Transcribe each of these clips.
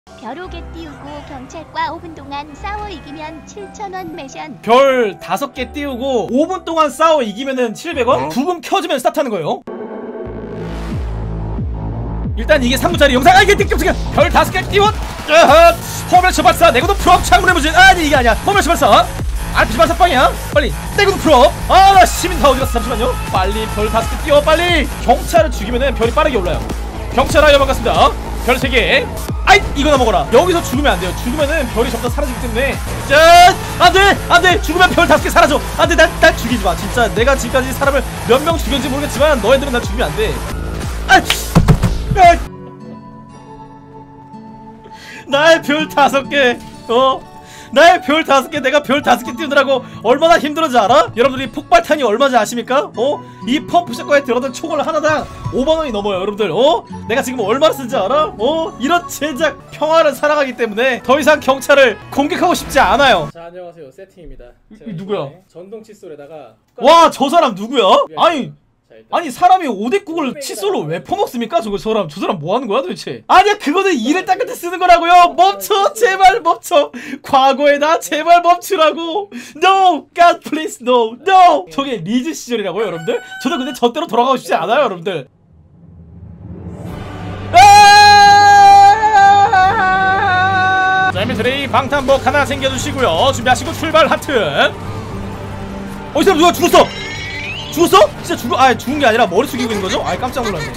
별 5개 띄우고 경찰과 5분 동안 싸워 이기면 7,000원 매션. 별 5개 띄우고 5분 동안 싸워 이기면은 700원? 부금 켜주면 스타트하는 거예요. 일단 이게 3분짜리 영상. 아, 이게 띠끔띠끔 별 5개 띄워. 허멜 발사 내구도 풀업 창문의 무진. 아니 이게 아니야. 허멜 발사 RPG 발사 빵이야. 빨리 내구도 풀업. 아, 나 시민 다 어디갔어. 잠시만요. 빨리 별 5개 띄워. 빨리 경찰을 죽이면은 별이 빠르게 올라요. 경찰아, 반갑습니다. 별 3개. 아이, 이거나 먹어라. 여기서 죽으면 안 돼요. 죽으면은 별이 점점 사라지기 때문에. 짠! 안 돼! 안 돼! 죽으면 별 5개 사라져. 안 돼! 날 죽이지 마. 진짜 내가 지금까지 사람을 몇 명 죽였는지 모르겠지만 너희들은 날 죽이면 안 돼. 아! 나의 별 5개. 나의 별 5개. 내가 별 5개 띄우느라고 얼마나 힘들었는지 알아? 여러분들이 폭발탄이 얼마인지 아십니까? 이 펌프샷과에 들어가던 총알 하나당 5만원이 넘어요, 여러분들. 내가 지금 얼마나 쓴지 알아? 이런 제작 평화를 사랑하기 때문에 더 이상 경찰을 공격하고 싶지 않아요. 자, 안녕하세요. 세팅입니다. 누구야? 전동 칫솔에다가 와, 저 사람 누구야? 아니 자, 사람이 5대국을 칫솔로 왜 퍼먹습니까? 저 사람 뭐하는 거야 도대체? 아니야, 그거는 일을 닦을 때 쓰는 거라고요. 멈춰, 제발 멈춰. 과거에 나 제발 멈추라고. No, God please no, no. 저게 리즈 시절이라고요, 여러분들? 저도 근데 저때로 돌아가고 싶지 않아요, 여러분들. 자, 밑에 방탄복 하나 챙겨주시고요. 준비하시고 출발 하트. 이 사람 누가 죽었어? 죽었어? 진짜 죽은 게 아니라 머리 숙이고 있는 거죠? 깜짝 놀랐네.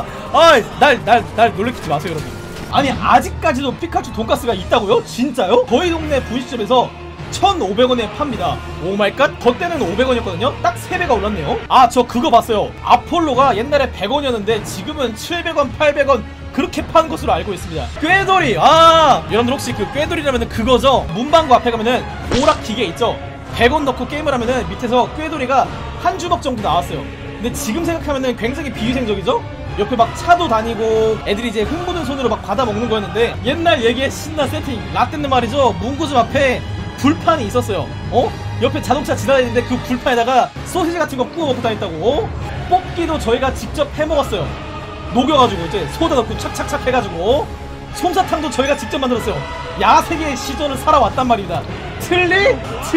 날 놀래키지 마세요, 여러분. 아니, 아직까지도 피카츄 돈가스가 있다고요? 진짜요? 저희 동네 분식점에서 1,500원에 팝니다. 오마이갓. 저 때는 500원이었거든요? 딱 3배가 올랐네요. 저 그거 봤어요. 아폴로가 옛날에 100원이었는데 지금은 700원, 800원 그렇게 파는 것으로 알고 있습니다. 꾀돌이. 여러분들 혹시 그 꾀돌이라면은 그거죠? 문방구 앞에 가면은 오락 기계 있죠? 100원 넣고 게임을 하면은 밑에서 꾀돌이가 한 주먹 정도 나왔어요. 근데 지금 생각하면은 굉장히 비위생적이죠? 옆에 막 차도 다니고 애들이 이제 흥분한 손으로 막 받아 먹는 거였는데, 옛날 얘기에 신나 세팅 라떼는 말이죠, 문구점 앞에 불판이 있었어요. 옆에 자동차 지나다니는데 그 불판에다가 소시지 같은 거 구워 먹고 다녔다고. 뽑기도 저희가 직접 해먹었어요. 녹여가지고 이제 소다 넣고 착착착 해가지고. 솜사탕도 저희가 직접 만들었어요. 야세계의 시절을 살아왔단 말입니다. 틀리?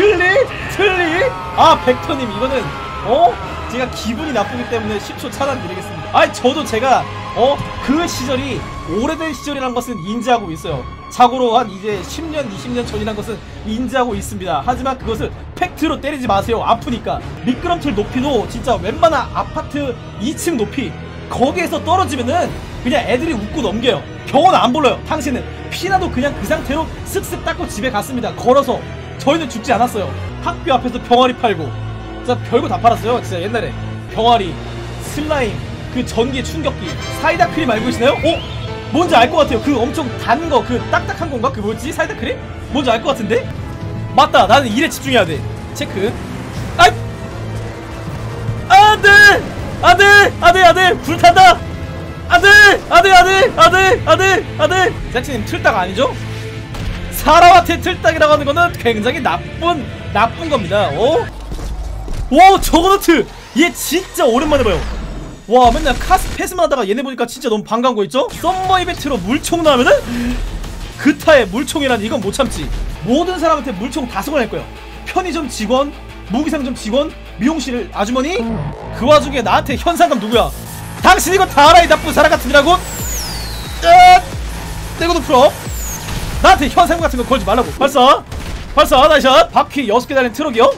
벡터님, 이거는 제가 기분이 나쁘기 때문에 10초 차단 드리겠습니다. 저도 제가 그 시절이 오래된 시절이란 것은 인지하고 있어요. 자고로 한 이제 10년 20년 전이란 것은 인지하고 있습니다. 하지만 그것을 팩트로 때리지 마세요. 아프니까. 미끄럼틀 높이도 진짜 웬만한 아파트 2층 높이, 거기에서 떨어지면은 그냥 애들이 웃고 넘겨요. 병원 안 불러요. 당신은 피나도 그냥 그 상태로 쓱쓱 닦고 집에 갔습니다. 걸어서. 저희는 죽지 않았어요. 학교 앞에서 병아리 팔고, 진짜 별거 다 팔았어요. 진짜 옛날에 병아리, 슬라임, 그 전기 충격기, 사이다 크림 알고 계시나요? 뭔지 알 것 같아요. 그 엄청 단 거, 그 딱딱한 건가? 그 뭐지? 사이다 크림? 뭔지 알 것 같은데? 맞다, 나는 일에 집중해야 돼. 체크. 안돼 불탄다. 안돼. 세트님 틀딱 아니죠? 사람한테 틀딱이라고 하는 거는 굉장히 나쁜 겁니다. 와, 저거너트 얘 진짜 오랜만에 봐요. 와, 맨날 패스만 하다가 얘네 보니까 진짜 너무 반가운 거 있죠? 썸머 이벤트로 물총 나오면은 그타에 물총이란 이건 못 참지. 모든 사람한테 물총 다 쏘아낼 거예요. 편의점 직원, 무기상점 직원, 미용실 아주머니. 그 와중에 나한테 현상금 누구야? 당신 이거 다 알아, 이 나쁜 사람 같으니라고. 떼고도 풀어. 나한테 현상금 같은 거 걸지 말라고. 발사 나이샷. 바퀴 6개 달린 트럭이요?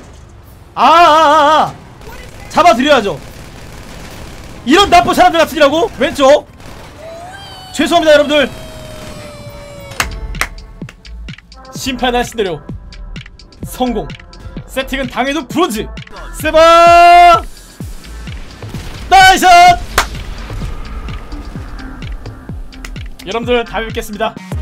잡아드려야죠. 이런 나쁜 사람들 같으니라고. 왼쪽. 죄송합니다, 여러분들. 심판하신 대로 성공. 세팅은 당해도 브론즈. 세바 나이샷. 여러분들 다음에 뵙겠습니다.